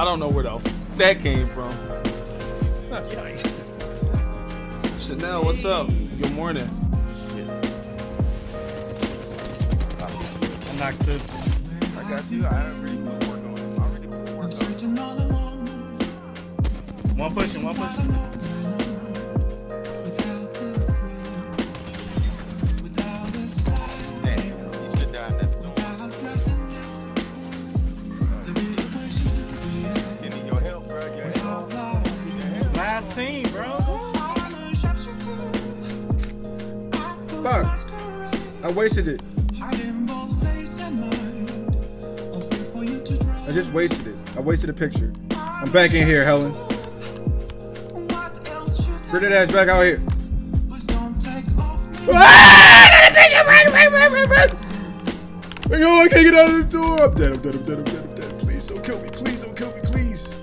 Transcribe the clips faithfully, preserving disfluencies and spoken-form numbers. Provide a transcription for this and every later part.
I don't know where the that came from. Chanel, what's up? Good morning. I'm knocked too. I got you. I already put work on it. I already put work on it. One pushing, one pushing. Damn, you should die. That's the Getting your help, bro. Your help. Last team, bro. Fuck. I wasted it. I just wasted it. I wasted a picture. I'm back in here, Helen. Bring that ass back out here. Yo, I can't get out of the door. I'm dead, I'm dead, I'm dead, I'm dead, I'm dead. Please don't kill me. Please don't kill me, please.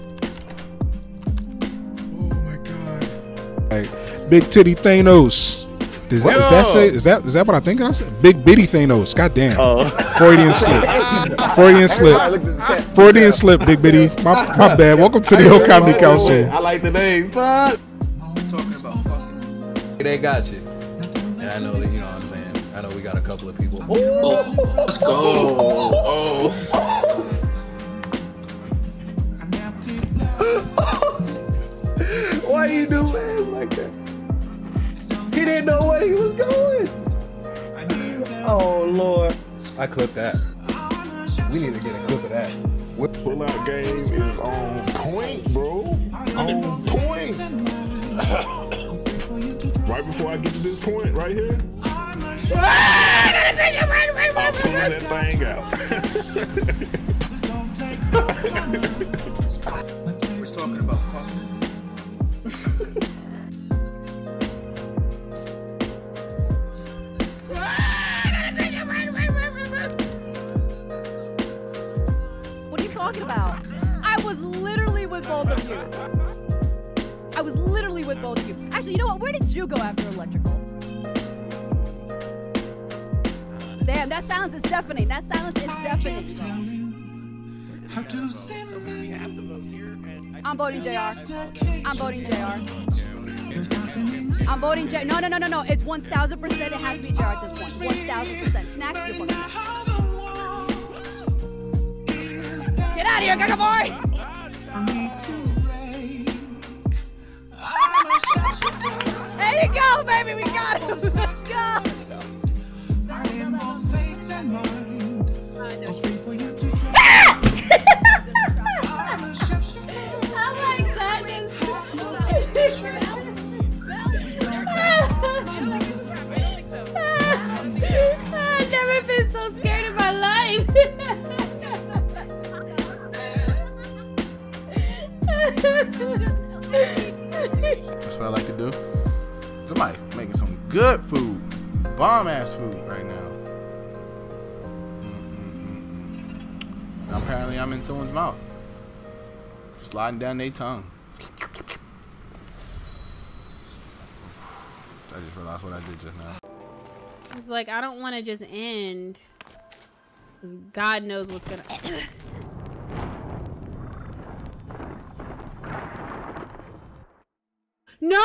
Oh my god. Hey, Big Titty Thanos. Is that, is that say is that is that what I think I said? Big Bitty Thanos. Goddamn. Oh. Freudian slip. Freudian slip. Freudian slip, Big Bitty. My, my bad. Welcome to the Hill Comedy Council. I like the name. Fuck. We're talking about fucking. They got you. And I know that, you know what I'm saying. I know we got a couple of people. Oh, let's go. Oh. Why you do ass like that? He didn't know where he was going. Oh Lord. I clipped that. We need to get a clip of that. Pull out game is on point, bro. On point. Right before I get to this point, right here. I'm pulling that thing out. We're talking about fucking. What are you talking about? I was literally with both of you. I was literally with both of you. Actually, you know what? Where did you go after electrical? Damn, that silence is deafening. That silence is deafening. I'm voting J R. I'm voting J R. I'm voting J R. No, no, no, no, no. It's one thousand percent. It has to be J R at this point. one thousand percent. Snacks, you're fucking next. Get out of here, Gaga boy! There you go, baby. We got him. Let's go. I've never been so scared in my life. That's what I like to do. Somebody making some good food. Bomb ass food right now. Mm-mm-mm. And apparently I'm in someone's mouth. Sliding down their tongue. I just realized what I did just now. It's like, I don't want to just end. Because God knows what's going to end. No!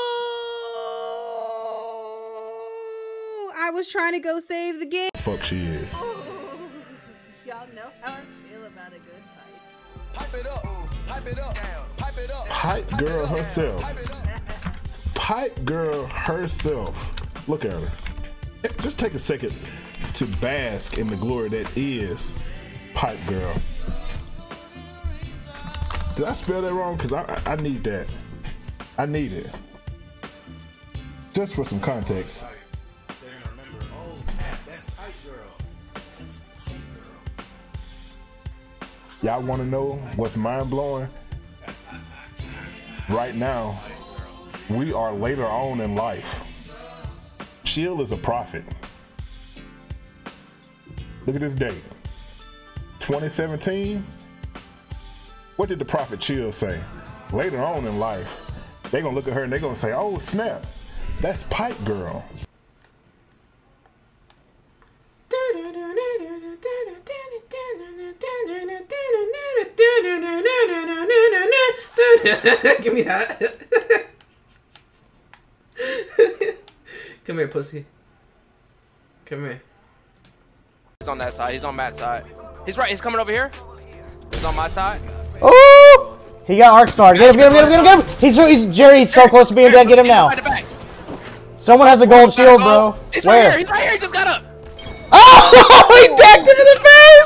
I was trying to go save the game. Fuck she is. Y'all know how I feel about a good fight. Pipe it up, pipe it up, pipe it up. Pipe girl herself. Pipe girl herself. Look at her. Just take a second to bask in the glory that is Pipe Girl. Did I spell that wrong? Because I, I need that. I need it. Just for some context. Y'all want to know what's mind-blowing? Right now, we are later on in life. Chill is a prophet. Look at this date. twenty seventeen. What did the prophet Chill say? Later on in life, they're gonna look at her and they're gonna say, oh snap, that's Pipe Girl. Give me that. Come here, pussy. Come here. He's on that side. He's on Matt's side. He's right. He's coming over here. He's on my side. Oh! He got Arc Star. Get him, get him, get him, get him, get him! He's, he's, Jerry, he's so close to being dead. Get him now. Someone has a gold shield, bro. He's Where? right here. He's right here. He just got up. Oh! He decked him in the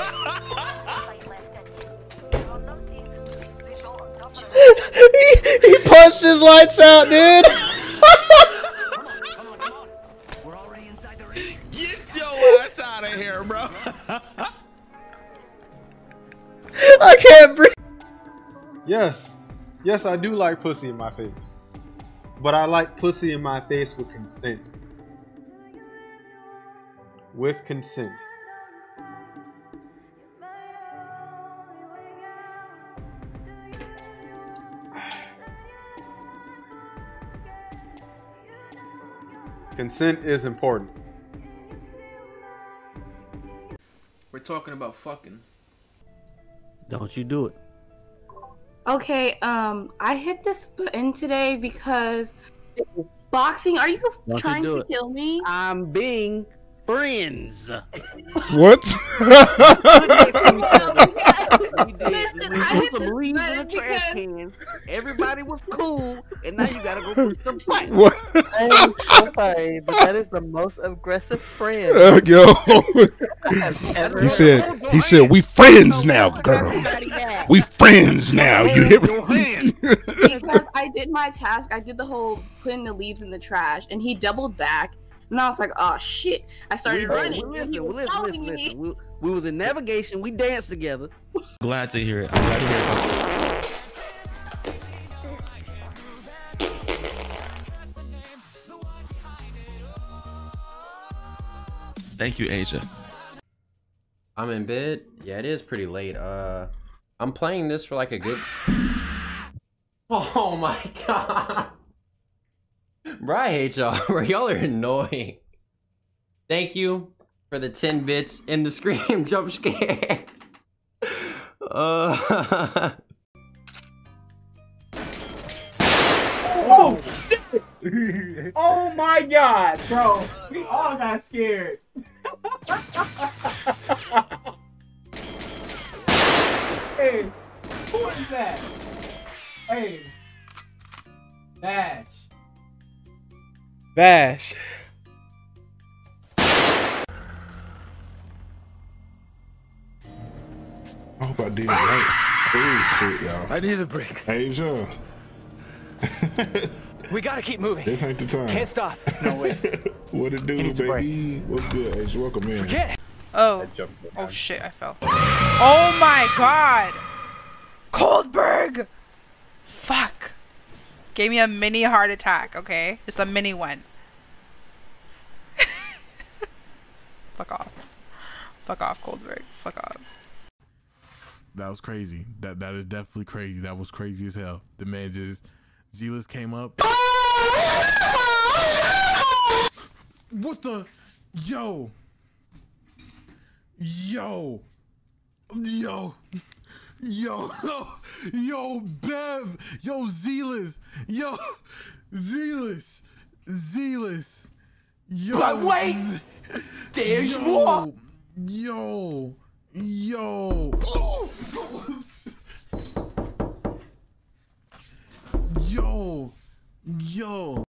face! he, he punched his lights out, dude. Get your ass out of here, bro. I can't breathe. Yes. Yes, I do like pussy in my face. But I like pussy in my face with consent. With consent. Consent is important. We're talking about fucking. Don't you do it. Okay, um, I hit this button today because boxing. Are you Don't trying you do to it. kill me? I'm being friends. What? We did. We put some leaves in a trash can. Everybody was cool, and now you gotta go put some fight. What? I am so sorry, but that is the most aggressive friend. Uh, yo. I've ever He said, he said, we friends now, girl. We friends now. You hear me? Because I did my task. I did the whole putting the leaves in the trash, and he doubled back. And I was like, oh shit. I started We- running. we- and he Listen, was listen, following listen, me. listen. We, we was in navigation. We danced together. Glad to hear it. I'm glad to hear it. Thank you, Asia. I'm in bed. Yeah, it is pretty late. Uh, I'm playing this for like a good. Oh my god, bro! I hate y'all. Bro, y'all are annoying. Thank you for the ten bits in the scream jump scare. Uh. Oh shit! Oh my god, bro. We all got scared. Hey, who is that? Hey. Bash. Bash. I hope I did it right. Oh shit, y'all. I need a break. Asia. We gotta keep moving. This ain't the time. Can't stop. No way. What it do, He needs a baby? What's good, Asia? Welcome in. Forget. Oh. Oh shit, I fell. Oh my god! Coldberg! Fuck. Gave me a mini heart attack, okay? Just a mini one. Fuck off. Fuck off, Coldberg. Fuck off. That was crazy. That that is definitely crazy. That was crazy as hell. The man just Zealous came up. What the yo yo yo yo yo Bev yo Zealous yo Zealous Zealous yo. But wait, there's yo, more. Yo yo. Yo, yo.